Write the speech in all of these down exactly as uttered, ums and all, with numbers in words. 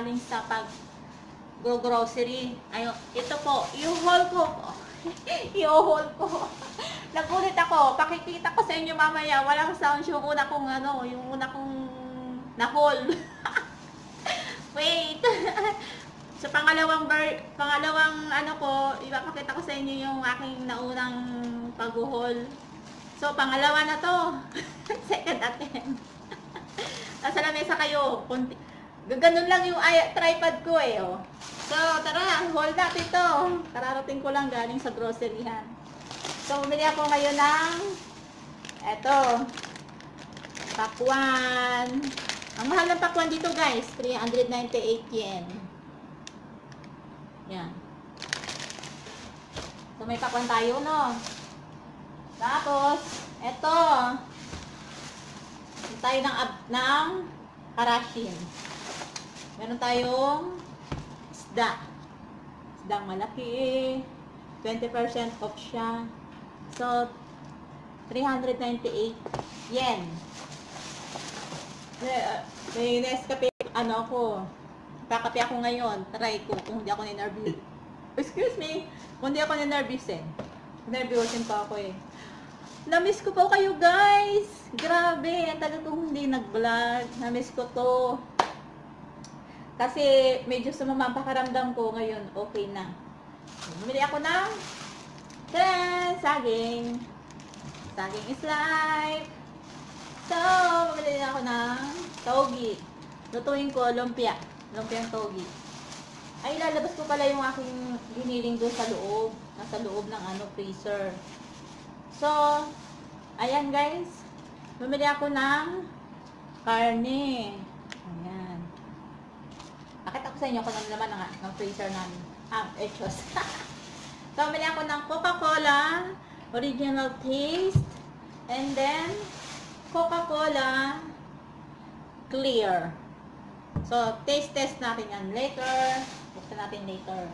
galing sa pag go grocery. Ayun, ito po, yung haul ko po. Yung haul ko. Nagulit ako, pakikita ko sa inyo mamaya, walang sound yung una kong ano, yung una kong na-haul. Wait. Sa pangalawang bar, pangalawang ano ko, ipapakita ko sa inyo yung aking naunang pag-haul. So, pangalawa na to. Second attempt. Nasa lamesa kayo. Kunti. Ganun lang yung ay, tripod ko eh. Oh. So, tara, haul natin to. Kararating ko lang galing sa groceryhan. So, bumili ako ngayon ng eto. Pakwan. Ang mahal ng pakwan dito guys, three hundred ninety-eight yen. Yan. So, may pakwan tayo, no? Tapos, eto. Meron tayo ng, ng karashin. Meron tayong isda. Isdang malaki. twenty percent off siya. So, three hundred ninety-eight yen. May Nescafe, ano ako. Kakape ako ngayon. Try ko kung hindi ako ninervous. Excuse me. Kung hindi ako ninervous eh. Nervousin pa ako eh. Namiss ko po kayo guys. Grabe, ang tagal kong hindi nag-vlog. Namiss ko to. Kasi medyo sumama ang pakaramdam ko ngayon. Okay na. Bumili ako ng taran, saging. Saging is life. So, bumili ako ng togi. Lutuin ko lumpia. Lumpiang togi. Ay, lalabas ko pala yung aking giniling doon sa loob. Nasa loob ng ano, freezer. So, ayan guys. Bumili ako ng karne. Ayan. Pakita ko sa inyo kung ano naman ng, ng freezer namin. Ah, echos. So, bumili ako ng Coca-Cola Original Taste. And then, Coca-Cola Clear. So, taste test natin yan later. Buksan natin later.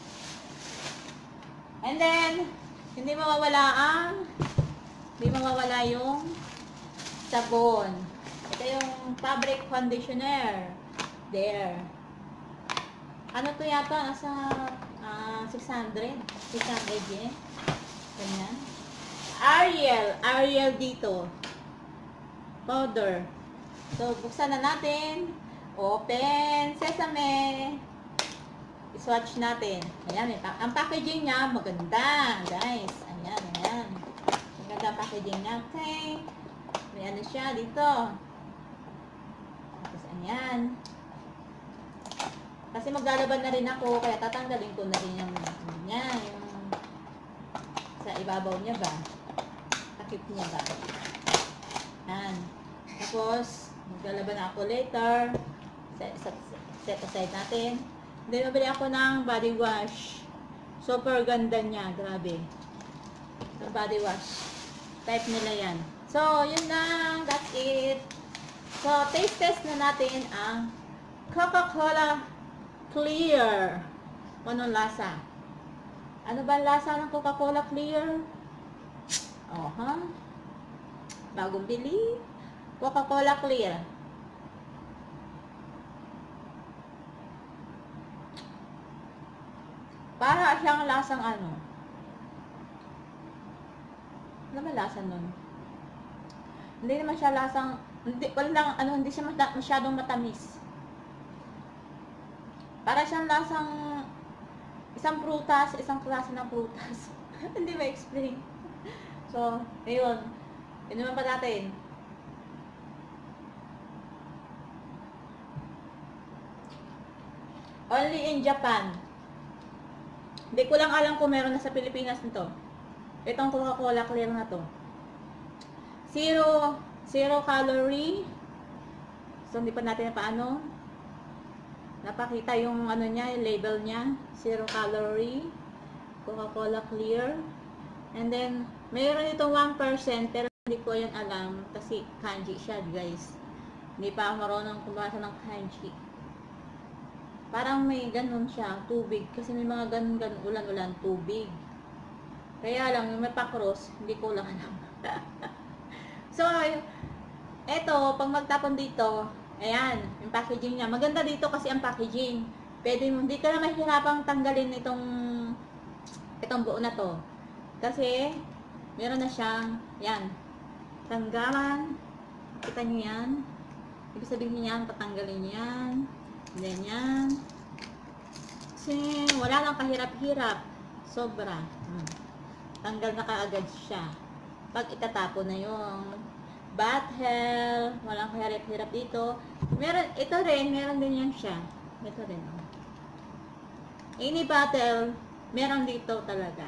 And then, hindi mawawala ang hindi mawawala yung sabon. Ito yung fabric conditioner. There. Ano to yata? Nasa uh, six hundred. six hundred yen. Ganyan. Ariel. Ariel dito. Powder. So, buksan na natin. Open. Sesame. I-swatch natin. Ayan. Ang packaging niya, maganda. Guys. Ayan. Ayan. Maganda ang packaging niya. Okay. May ano siya dito. Tapos, ayan. Kasi maglalaban na rin ako. Kaya tatanggalin ko na rin yung ano niya. Yung sa ibabaw niya ba. Takip niya ba. Ayan. Tapos, maglalaban na ako later. Set, set, set aside natin. Then, mabili ako ng body wash. Super ganda niya. Grabe. So, body wash. Type nila yan. So, yun lang. That's it. So, taste test na natin ang Coca-Cola Clear. Anong lasa? Ano ba ang lasa ng Coca-Cola Clear? Oh, ha? Huh? Bagong bili. Coca-Cola Clear. Para siyang lasang ano. Ano ba lasa nun? Hindi naman siya lasang, hindi, walang, ano, hindi siya masyadong matamis. Para siyang lasang isang prutas, isang klase ng prutas. Hindi ma-explain. So, ayun. Yun naman pa natin. Only in Japan. Hindi ko lang alam kung meron na sa Pilipinas nito. Itong Coca-Cola Clear na to. Zero, zero calorie. So, hindi pa natin paano. Napakita yung ano niya, yung label niya. Zero calorie. Coca-Cola Clear. And then, mayroon itong one percent. Pero hindi ko yan alam. Kasi kanji siya, guys. Hindi pa ako marunong kumasa ng kanji. Parang may ganun siya, tubig. Kasi may mga ganun-ganun, ulan-ulan, tubig. Kaya lang, yung may pa-cross, hindi ko lang alam. So, eto, pag magtapon dito, Ayan, yung packaging niya. Maganda dito kasi ang packaging. Pwede mo, hindi ka na mahirapang tanggalin itong itong buo na to. Kasi, meron na siyang, yan, tanggalan. Kita nyo yan. Ibig sabihin yan, patanggalin yan. Then yan. Kasi, wala lang kahirap-hirap. Sobra. Hmm. Tanggal na kaagad siya. Pag itatapon na yung bottle, walang kahirap-hirap dito. Meron, ito rin, meron din yan siya. Ito rin. Oh. Any bottle, meron dito talaga.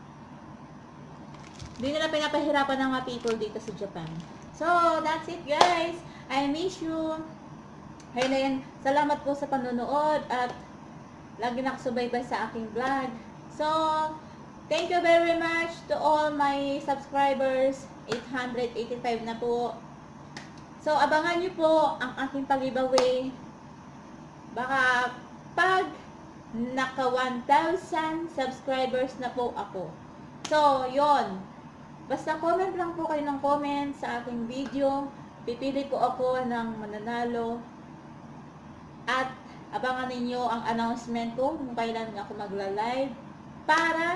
Hindi nila pinapahirapan ng mga people dito sa Japan. So, that's it guys. I miss you. Ayun na yan. Salamat po sa panonood at lagi nakasubaybay sa aking vlog. So, thank you very much to all my subscribers. eight hundred eighty-five na po. So, abangan nyo po ang aking pag-giveaway. Baka pag naka one thousand subscribers na po ako. So, yon. Basta comment lang po kayo ng comment sa aking video. Pipili po ako ng mananalo. At abangan ninyo ang announcement ko kung kailan ako magla-live para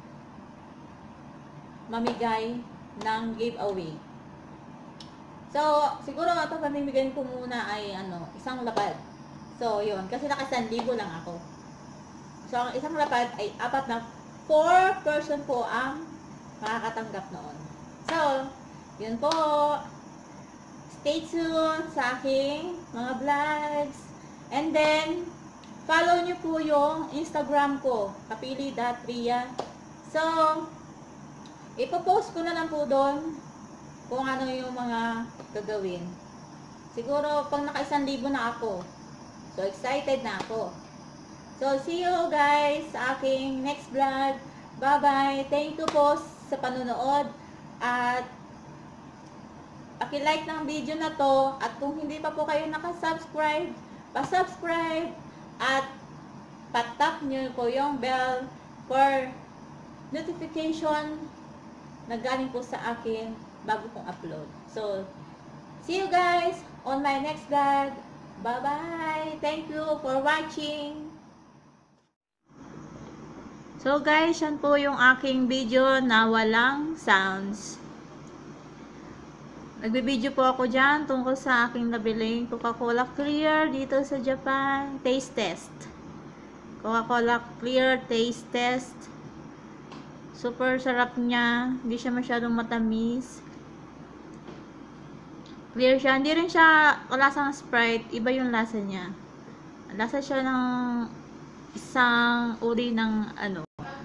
mamigay ng giveaway. So, siguro ito pamimigay ko muna ay ano, isang lapad. So, yun. Kasi naka one thousand lang ako. So, ang isang lapad ay apat na four person po ang makakatanggap noon. So, yun po. Stay tuned sa aking mga vlogs. And then, follow nyo po yung Instagram ko, kapili dot ria. So, ipopost ko na lang po doon kung ano yung mga gagawin. Siguro, pag naka-isang libo na ako. So, excited na ako. So, see you guys sa aking next vlog. Bye-bye. Thank you po sa panonood. At, paki-like ng video na to. At kung hindi pa po kayo nakasubscribe, pa-subscribe. At, pat-tap nyo po yung bell for notification na galing po sa akin bago kong upload. So, see you guys on my next vlog. Bye-bye! Thank you for watching! So guys, yan po yung aking video na walang sounds. Nagbibideo po ako dyan tungkol sa aking nabiling Coca-Cola Clear dito sa Japan. Taste test. Coca-Cola Clear Taste Test. Super sarap niya. Hindi siya masyadong matamis. Clear siya. Hindi rin siya lasang Sprite. Iba yung lasa niya. Lasa siya ng isang uri ng ano.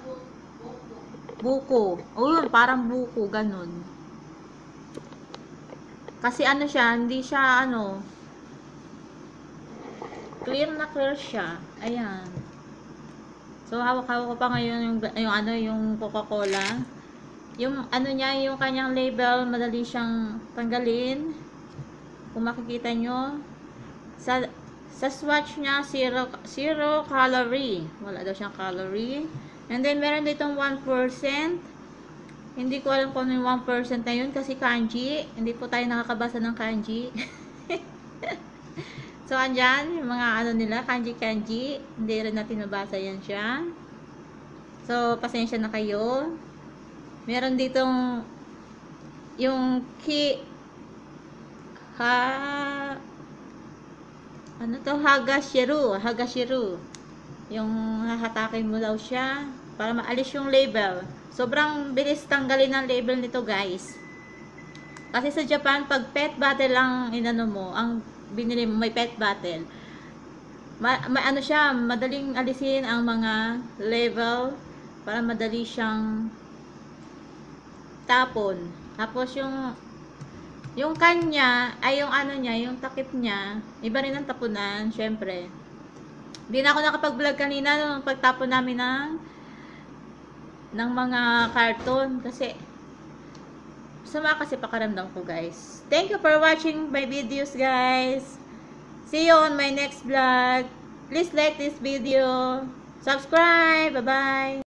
Buko. O yun, parang buko. Ganun. Kasi ano siya, hindi siya ano. Clear na clear siya. Ayan. So, hawak-hawak ko pa ngayon yung, yung ano, yung Coca-Cola. Yung ano niya, yung kanyang label, madali siyang tanggalin. Kung makikita nyo, sa, sa swatch niya, zero, zero calorie. Wala daw siyang calorie. And then, meron ditong one percent. Hindi ko alam kung ano yung one percent na yun kasi kanji. Hindi po tayo nakakabasa ng kanji. So, andyan, yung mga ano nila, kanji-kanji. Hindi rin natin mabasa yan siya. So, pasensya na kayo. Meron ditong yung ki ha ano to, hagashiru. Hagashiru. Yung hahatakin mo daw siya para maalis yung label. Sobrang bilis tanggalin ng label nito, guys. Kasi sa Japan, pag pet bottle lang inano mo, ang binili mo, may pet bottle. Ma, ma ano siya, madaling alisin ang mga label para madali siyang tapon. Tapos yung yung kanya, ay yung ano niya, yung takip niya, iba rin ang tapunan, syempre. Hindi na ako nakapag-vlog kanina nung pagtapon namin ng ng mga karton kasi sama kasi pakaramdam ko, guys. Thank you for watching my videos, guys. See you on my next vlog. Please like this video. Subscribe. Bye-bye.